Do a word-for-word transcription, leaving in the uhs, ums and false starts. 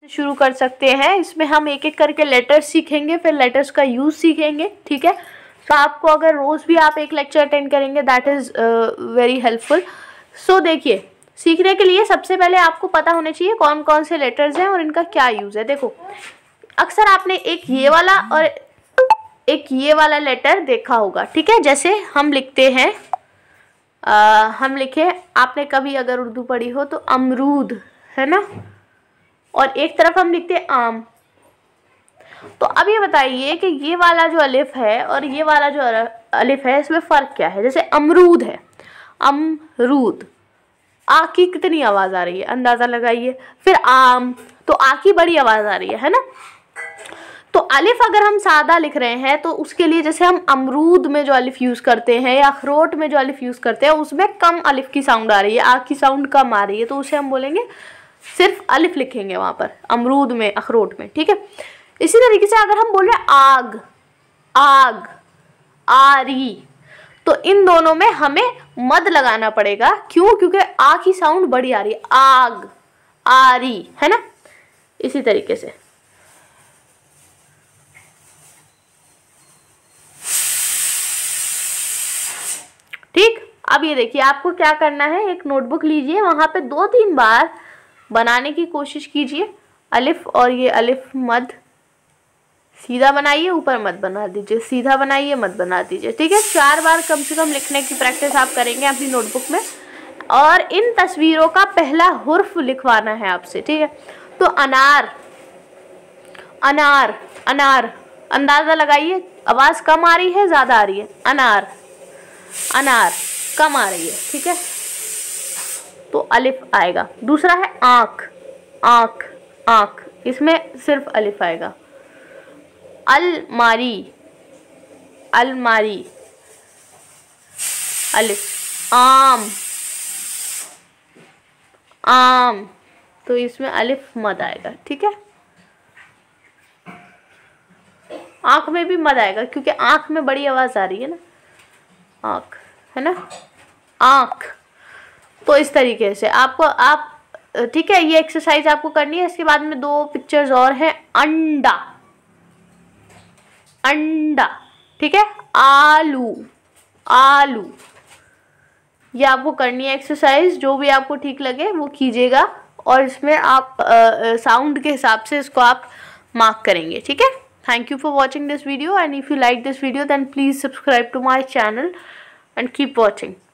शुरू कर सकते हैं। इसमें हम एक एक करके लेटर्स सीखेंगे, फिर लेटर्स का यूज़ सीखेंगे, ठीक है। तो आपको अगर रोज़ भी आप एक लेक्चर अटेंड करेंगे that is very helpful. So देखिए, सीखने के लिए सबसे पहले आपको पता होना चाहिए कौन कौन से लेटर्स हैं और इनका क्या यूज़ है। देखो, अक्सर आपने एक ये वाला और एक ये वाला लेटर देखा होगा, ठीक है। जैसे हम लिखते हैं, आ, हम लिखे, आपने कभी अगर उर्दू पढ़ी हो तो अमरूद, है ना, और एक तरफ हम लिखते हैं आम। तो अब ये बताइए कि ये वाला जो अलिफ है और ये वाला जो अलिफ है, इसमें फ़र्क क्या है। जैसे अमरूद है, अमरूद, आ की कितनी आवाज़ आ रही है, अंदाज़ा लगाइए। फिर आम, तो आ की बड़ी आवाज़ आ रही है, है ना। तो अलिफ अगर हम सादा लिख रहे हैं तो उसके लिए जैसे हम अमरूद में जो अलिफ यूज़ करते हैं या अखरोट में जो अलिफ यूज़ करते हैं उसमें कम अलिफ की साउंड आ रही है, आ की साउंड कम आ रही है, तो उसे हम बोलेंगे, सिर्फ अलिफ लिखेंगे वहाँ पर, अमरूद में, अखरोट में, ठीक है। इसी तरीके से अगर हम बोल रहे हैं आग, आग, आरी, तो इन दोनों में हमें मद लगाना पड़ेगा। क्यों? क्योंकि आ की साउंड बड़ी आ रही है, आग, आरी, है ना। इसी तरीके से ठीक। अब ये देखिए, आपको क्या करना है, एक नोटबुक लीजिए, वहां पे दो तीन बार बनाने की कोशिश कीजिए। अलिफ और ये अलिफ मद सीधा बनाइए, ऊपर मत बना दीजिए, सीधा बनाइए, मत बना दीजिए, ठीक है। चार बार कम से कम लिखने की प्रैक्टिस आप करेंगे अपनी नोटबुक में। और इन तस्वीरों का पहला हुर्फ लिखवाना है आपसे, ठीक है। तो अनार, अनार, अनार, अंदाज़ा लगाइए, आवाज़ कम आ रही है, ज़्यादा आ रही है, अनार, अनार, कम आ रही है, ठीक है, तो अलिफ आएगा। दूसरा है आँख, आँख, आँख, इसमें सिर्फ अलिफ आएगा। अलमारी, अलमारी, अलिफ। आम, आम, तो इसमें अलिफ मद आएगा, ठीक है। आँख में भी मद आएगा क्योंकि आँख में बड़ी आवाज़ आ रही है ना, आँख, है ना, आँख। तो इस तरीके से आपको, आप, ठीक है, ये एक्सरसाइज आपको करनी है। इसके बाद में दो पिक्चर्स और हैं। अंडा, अंडा, ठीक है। आलू, आलू, ये आपको करनी है एक्सरसाइज। जो भी आपको ठीक लगे वो कीजिएगा और इसमें आप साउंड के हिसाब से इसको आप मार्क करेंगे, ठीक है। Thank you for watching this video, and if you like this video then please subscribe to my channel and keep watching.